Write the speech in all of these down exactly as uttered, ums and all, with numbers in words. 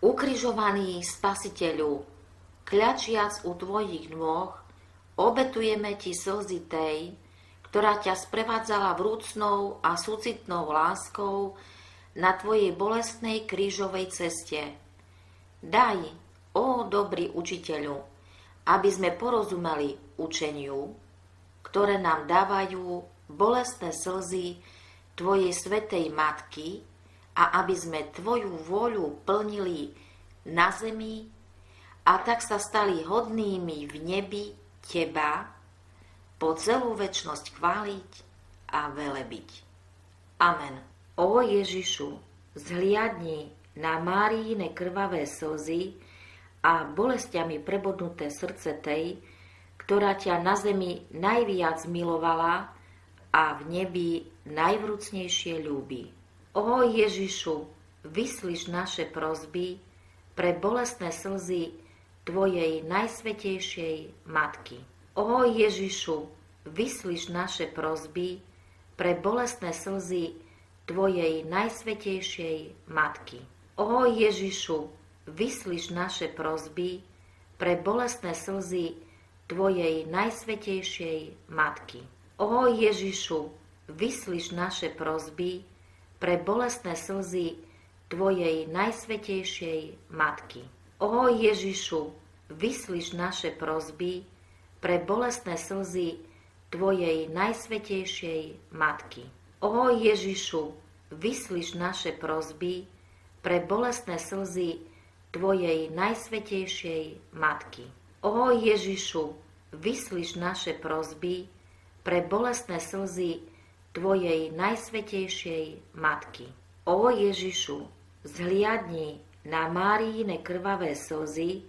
Ukrižovaný Spasiteľu, kľačiac u tvojich nôh, obetujeme ti slzy tej, ktorá ťa sprevádzala vrúcnou a súcitnou láskou na tvojej bolestnej krížovej ceste. Daj, ó dobrý učiteľu, aby sme porozumeli učeniu, ktoré nám dávajú bolestné slzy tvojej svätej Matky, a aby sme tvoju vôľu plnili na zemi a tak sa stali hodnými v nebi teba po celú večnosť chváliť a velebiť. Amen. Ó Ježišu, zhliadni na Máriine krvavé slzy a bolestiami prebodnuté srdce tej, ktorá ťa na zemi najviac milovala a v nebi najvrúcnejšie ľúbi. Ó Ježišu, vyslíš naše prosby pre bolestné slzy tvojej najsvätejšej Matky. Ó Ježišu, vyslíš naše prosby pre bolestné slzy tvojej najsvätejšej Matky. Ó Ježišu, vyslíš naše prosby pre bolestné slzy tvojej najsvätejšej Matky. Ó Ježišu, vyslíš naše prosby pre bolestné slzy tvojej najsvätejšej Matky. Ó Ježišu, vyslíš naše prosby pre bolestné slzy tvojej najsvätejšej Matky. Ó Ježišu, vyslíš naše prosby pre bolestné slzy tvojej najsvätejšej Matky. Ó Ježišu, vyslíš naše prosby pre bolestné slzy tvojej najsvätejšej Matky. Ó Ježišu, zhliadni na Máriine krvavé slzy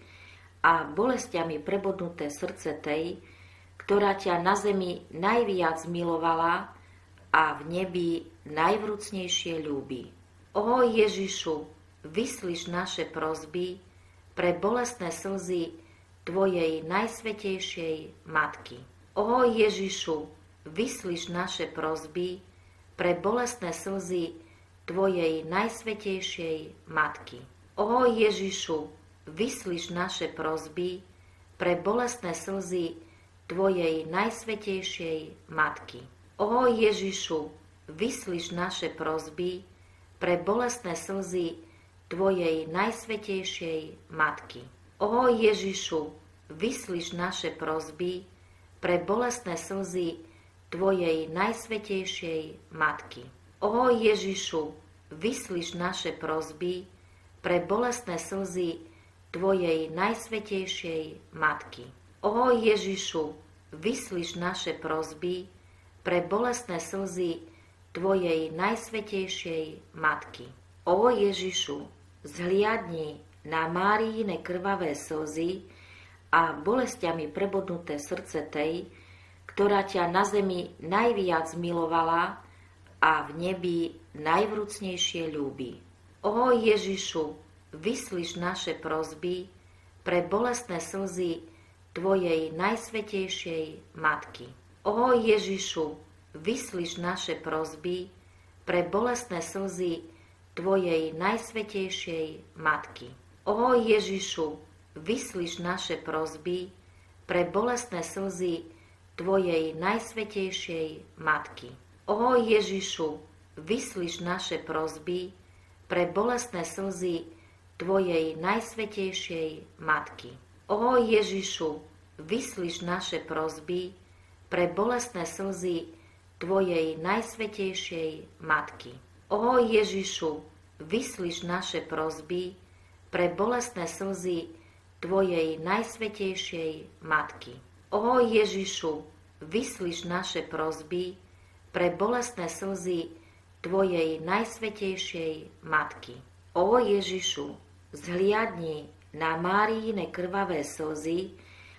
a bolestiami prebodnuté srdce tej, ktorá ťa na zemi najviac milovala a v nebi najvrúcnejšie ľúbi. Ó Ježišu, vyslíš naše prosby pre bolestné slzy tvojej najsvätejšej Matky. Ó Ježišu, vyslíš naše prosby pre bolestné slzy tvojej najsvätejšej Matky. Ó Ježišu, vyslíš naše prosby pre bolestné slzy tvojej najsvätejšej Matky. Ó Ježišu, vyslíš naše prosby pre bolestné slzy tvojej najsvätejšej Matky. Ó Ježišu, vyslíš naše prosby pre bolestné slzy tvojej najsvätejšej Matky. Ó Ježišu, vyslíš naše prosby pre bolestné slzy tvojej najsvätejšej Matky. Ó Ježišu, vyslíš naše prosby pre bolestné slzy tvojej najsvätejšej Matky. Ó Ježišu, zhliadni na Máriine krvavé slzy a bolestiami prebodnuté srdce tej, ktorá ťa na zemi najviac milovala a v nebi najvrúcnejšie ľúbi. Ó Ježišu, vyslíš naše prosby pre bolestné slzy tvojej najsvätejšej Matky. Ó Ježišu, vyslíš naše prosby pre bolestné slzy tvojej najsvätejšej Matky. Ó Ježišu, vyslíš naše prosby pre bolestné slzy tvojej najsvätejšej Matky. Ó Ježišu, vyslíš naše prosby pre bolestné slzy tvojej najsvätejšej Matky. Ó Ježišu, vyslíš naše prosby pre bolestné slzy tvojej najsvätejšej Matky. Ó Ježišu, vyslíš naše prosby pre bolestné slzy tvojej najsvätejšej Matky. Ó Ježišu, vyslíš naše prosby pre bolestné slzy tvojej najsvätejšej Matky. Ó Ježišu, zhliadni na Máriine krvavé slzy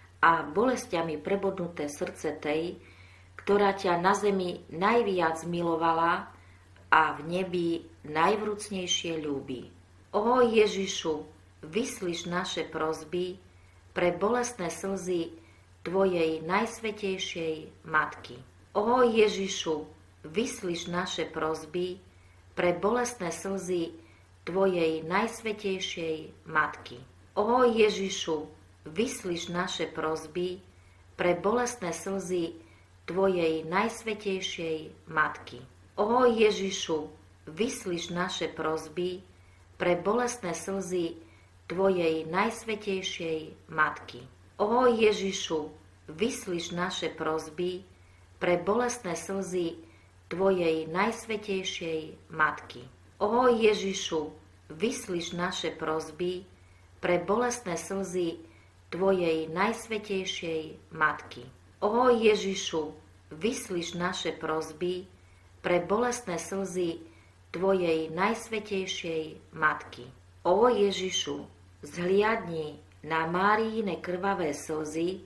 a bolestiami prebodnuté srdce tej, ktorá ťa na zemi najviac milovala a v nebi najvrúcnejšie ľúbi. Ó Ježišu, vyslíš naše prosby pre bolestné slzy tvojej najsvätejšej Matky. Ó Ježišu, vyslíš naše prosby pre bolestné slzy Tvojej najsvätejšej Matky. Ó Ježišu, vyslíš naše prosby pre bolestné slzy Tvojej najsvätejšej Matky. Ó Ježišu, vyslíš naše prosby pre bolestné slzy Tvojej najsvätejšej Matky. Ó Ježišu, vyslíš naše prosby pre bolestné slzy Tvojej najsvätejšej Matky. Ó Ježišu, vyslíš naše prosby pre bolestné slzy Tvojej najsvätejšej Matky. Ó Ježišu, vyslíš naše prosby pre bolestné slzy Tvojej najsvätejšej Matky. Ó Ježišu, zhliadni na Máriine krvavé slzy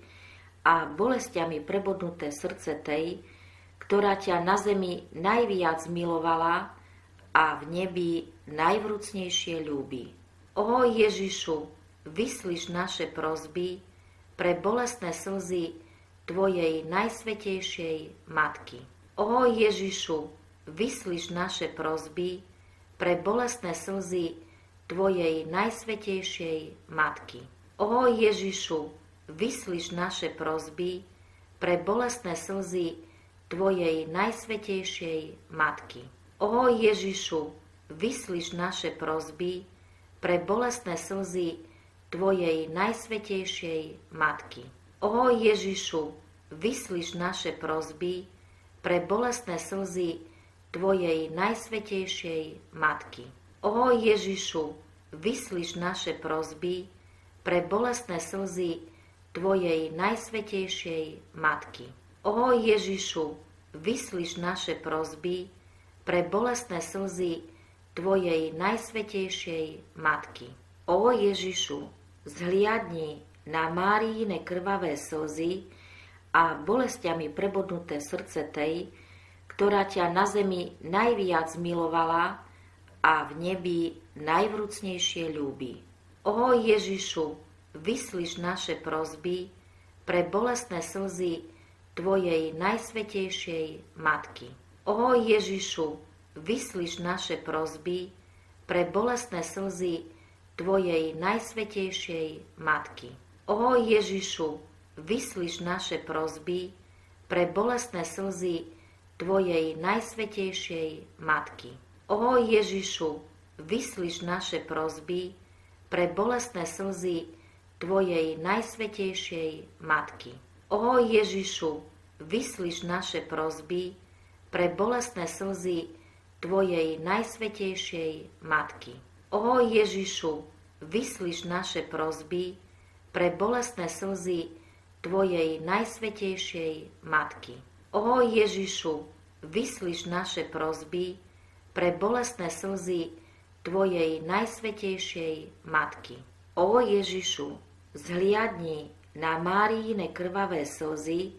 a bolestiami prebodnuté srdce tej, ktorá ťa na zemi najviac milovala a v nebi najvrúcnejšie ľúbi. Ó Ježišu, vyslíš naše prosby pre bolestné slzy Tvojej najsvätejšej Matky. Ó Ježišu, vyslíš naše prosby pre bolestné slzy Tvojej najsvätejšej Matky. Ó Ježišu, vyslíš naše prosby pre bolestné slzy Tvojej najsvätejšej Matky. Ó Ježišu, vyslíš naše prosby pre bolestné slzy Tvojej najsvätejšej Matky. Ó Ježišu, vyslíš naše prosby pre bolestné slzy Tvojej najsvätejšej Matky. Ó Ježišu, vyslíš naše prosby pre bolestné slzy Tvojej najsvätejšej Matky. Ó Ježišu, vyslíš naše prosby pre bolestné slzy Tvojej najsvätejšej Matky. Ó Ježišu, zhliadni na Máriine krvavé slzy a bolestiami prebodnuté srdce tej, ktorá ťa na zemi najviac milovala a v nebi najvrúcnejšie ľúbi. Ó Ježišu, vyslíš naše prosby pre bolestné slzy Tvojej najsvätejšej Matky. Ó Ježišu, vyslíš naše prosby pre bolestné slzy Tvojej najsvätejšej Matky. Ó Ježišu, vyslíš naše prosby pre bolestné slzy Tvojej najsvätejšej Matky. Ó Ježišu, vyslíš naše prosby pre bolestné slzy Tvojej najsvätejšej Matky. Ó Ježišu, vyslíš naše prosby pre bolestné slzy Tvojej najsvätejšej Matky. Ó Ježišu, vyslíš naše prosby pre bolestné slzy Tvojej najsvätejšej Matky. Ó Ježišu, vyslíš naše prosby pre bolestné slzy Tvojej najsvätejšej Matky. Ó Ježišu, zhliadni na Máriine krvavé slzy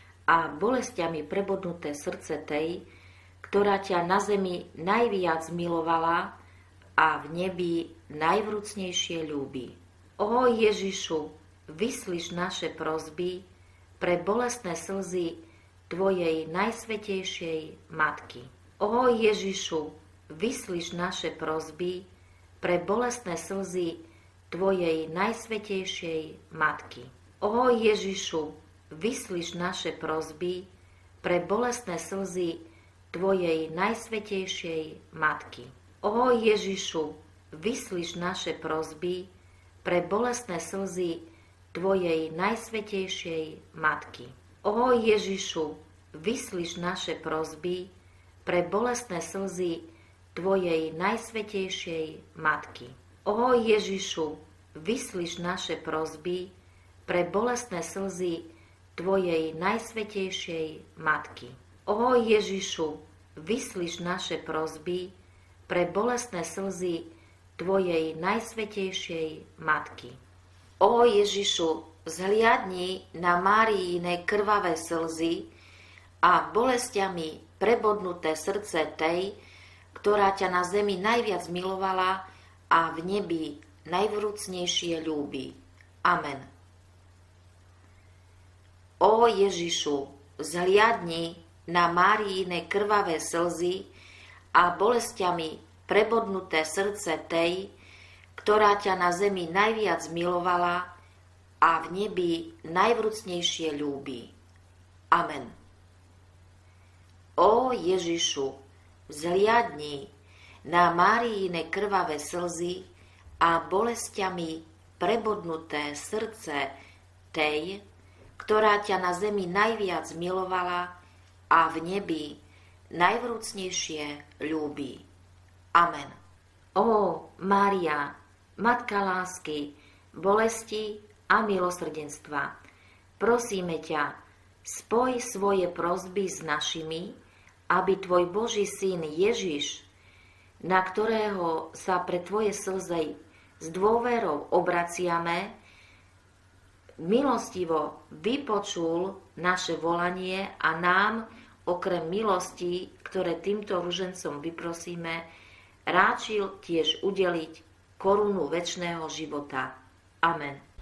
a bolestiami prebodnuté srdce tej, ktorá ťa na zemi najviac milovala a v nebi najvrúcnejšie ľúbi. Ó Ježišu, vyslíš naše prosby pre bolestné slzy Tvojej najsvätejšej Matky. Ó Ježišu, vyslíš naše prosby pre bolestné slzy Tvojej najsvätejšej Matky. Ó Ježišu, vyslíš naše prosby pre bolestné slzy Tvojej najsvätejšej Matky. Ó Ježišu, vyslíš naše prosby pre bolestné slzy Tvojej najsvätejšej Matky. Ó Ježišu, vyslíš naše prosby pre bolestné slzy Tvojej najsvätejšej Matky. Ó Ježišu, vyslíš naše prosby pre bolestné slzy Tvojej najsvätejšej Matky. Ó Ježišu, vyslíš naše prosby pre bolestné slzy Tvojej najsvätejšej Matky. Ó Ježišu, zhliadni na Máriine krvavé slzy a bolestiami prebodnuté srdce tej, ktorá ťa na zemi najviac milovala a v nebi najvrúcnejšie ľúbi. Amen. Ó Ježišu, zhliadni na Máriine krvavé slzy a bolestiami prebodnuté srdce tej, ktorá ťa na zemi najviac milovala a v nebi najvrúcnejšie ľúbi. Amen. Ó Ježišu, vzhliadni na Máriine krvavé slzy a bolestiami prebodnuté srdce tej, ktorá ťa na zemi najviac milovala a v nebi najvrúcnejšie ľúbi. Amen. Ó Mária, Matka lásky, bolesti a milosrdenstva, prosíme ťa, spoj svoje prosby s našimi, aby tvoj Boží syn Ježiš, na ktorého sa pre tvoje slzy s dôverou obraciame, milostivo vypočul naše volanie a nám, okrem milostí, ktoré týmto ružencom vyprosíme, ráčil tiež udeliť korunu večného života. Amen.